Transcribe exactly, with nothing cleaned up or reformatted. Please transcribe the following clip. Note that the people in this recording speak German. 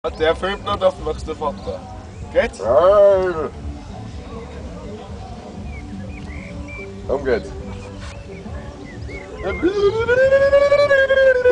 Der filmt noch, dafür machst du Foto. Geht's? Nein! Komm geht's.